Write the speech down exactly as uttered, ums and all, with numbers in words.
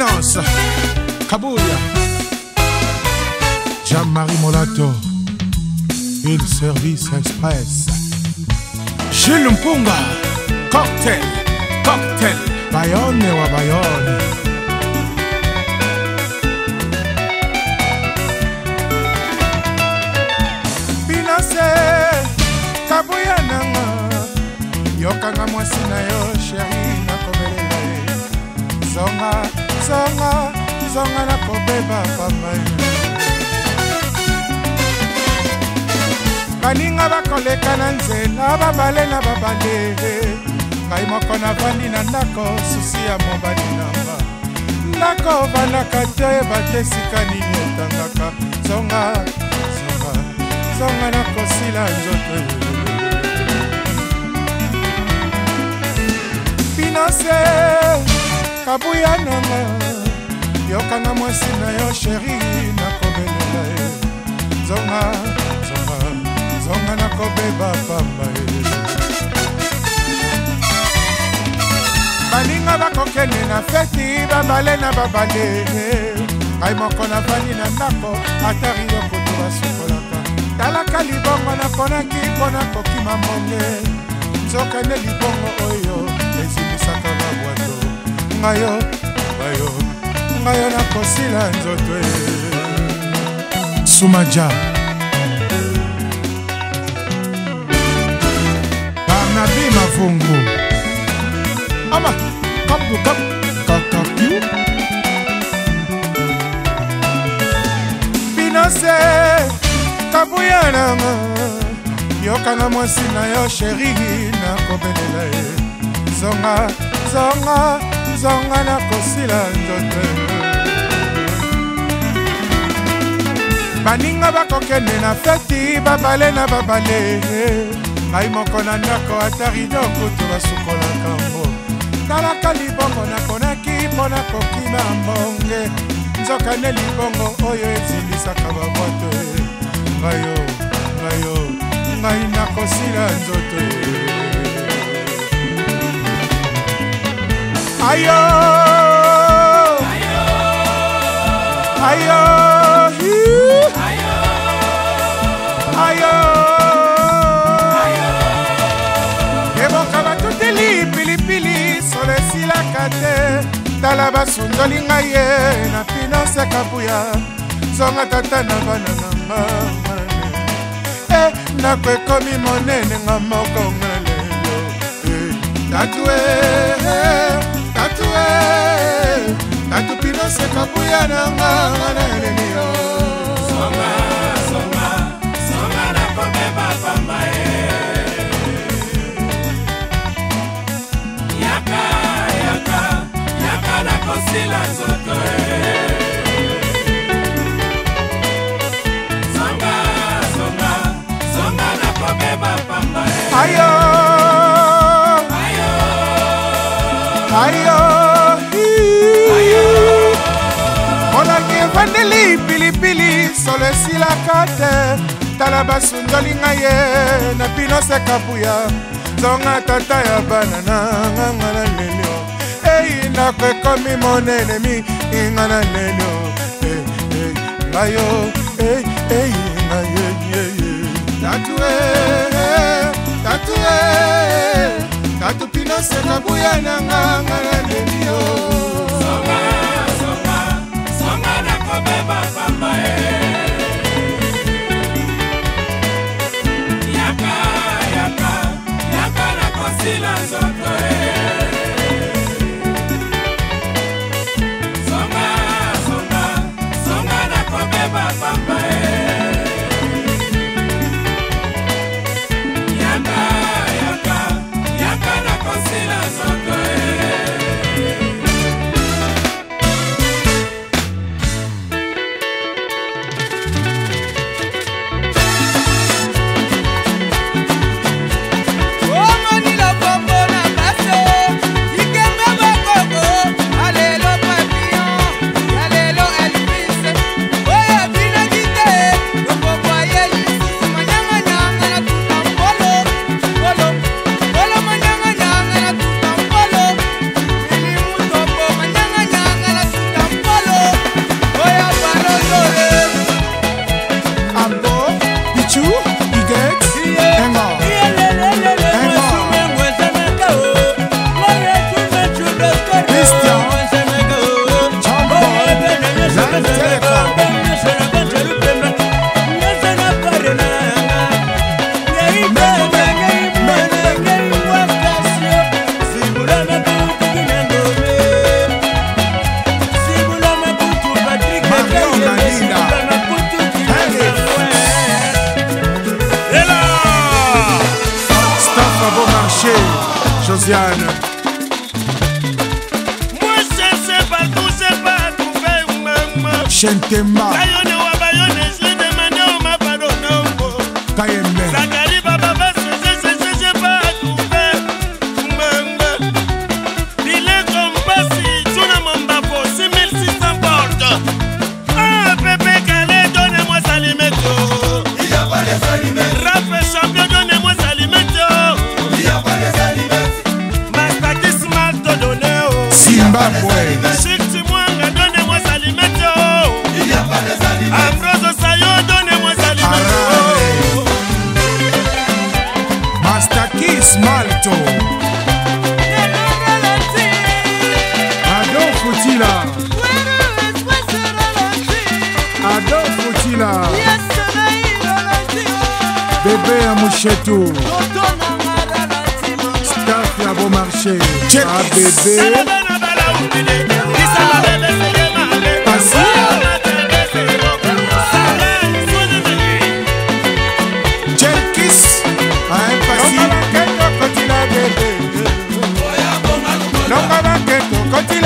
Finance, Kabouya, Jean-Marie Molato, Il Service Express, Gilles Mpunga, Cocktail, Cocktail, Bayonne wa Bayonne. Finance, Kabouya nanga, yokanga mwasi na yo chéri na kobelela ye. Zonga, zonga, zonga na kobeba pamba. Baninga bakoleka na nzela babale na babale. Ngai moko navandi na ndako susi ya mobali nanga. Ndako bandaka te batesika nini etangaka. Zonga, zonga, zonga na kosila nzoto. Finance, Kabouya nanga, yokanga mwasi na yo chéri na kobelela ye. Zonga, zonga, zonga na kobeba pamba ye. Baninga bakokende na feti babale na babale. Ngai moko navandi na ndako atari yo kutu basukolaka. Talaka libongo naponaki mpona kokima mbonge. Nzokende libongo oyo esimisaka babwato. Ngayo, ngayo, ngayo na kosila nzoto e. Sumaja Barnabi Mavungu Ama Kapu Kapu Kakapu Finance, Kabouya nanga, yokanga mwasi na yo chéri na kobelela ye. Zonga, zonga, zonga na kosila nzoto. Baninga bakokende na feti babale na babale. Ngai moko na ndako atari do kutu basukola kambo. Talaka libongo naponaki mpona kokima mbonge. Nzokande libongo oyo ezilisaka babwato. Ngayo, ngayo, ngai na kosila nzoto. Ayo, ayo, ayo, ayo, ayo. Eboka batuteli pilipili sole silaka te. Tala basundoli ngai ye na Finance Kabouya. Zonga tata na bana nanga ngane. Eh, ndako ekomi monene nga moko ngalelo. Eh, tatue, tatue, tatu Finance Kabouya nanga ngalelo yo. Zonga, zonga, zonga na kobeba pamba e. Yaka, yaka, yaka na kosila nzoto e. Zonga, zonga, zonga na kobeba pamba e. Ayo, ayo, ayo, ayo. Monaki evandeli pilipili sole silaka te. Tala basundoli ngai ye na Finance Kabouya. Zonga tata ya bana nanga ngana lelo. Ei ndako ekomi monene mi ingana lelo. Ei, ei, ngayo, ei, ei, ngayo, ye, ye. Tatue, tatue, tatu Finance Kabouya nanga ngana lelo. Zonga, zonga, zonga na kobeba pamba e. Yaka, yaka, yaka na kosila nzoto e. Zonga, zonga, zonga na kobeba pamba e. Yaka, yaka, yaka na kosila nzoto e. Omoni la bombo na base Viviane. Moi je sais pas tout, j'ai pas trouvé maman. Chentemba. Kayone wa bayone, je demande au ma pardonne. Kayembe. Zakari baba basse, je sais, je j'ai pas trouvé maman. Il est comme passi, tu n'as mon bafo, six mille six cents portes. Ah bébé calé, donnez-moi Salimeto. Il y a pas les aliments. Rap champion, donnez-moi Salimeto. Il y a pas les aliments. Mastakis mal te donner. Zimbabwe. Chic Timwanga, donnez-moi Salimeto. Il y a pas les aliments. Ambrose Sayo, donnez-moi Salimeto. Mastakis Malto. Ado Futila. Ado Futila. Bébé à Mouchetou. Staff à bon marché. Ah bébé. Jelkis. Ah impacile. Longa baqueto, continue.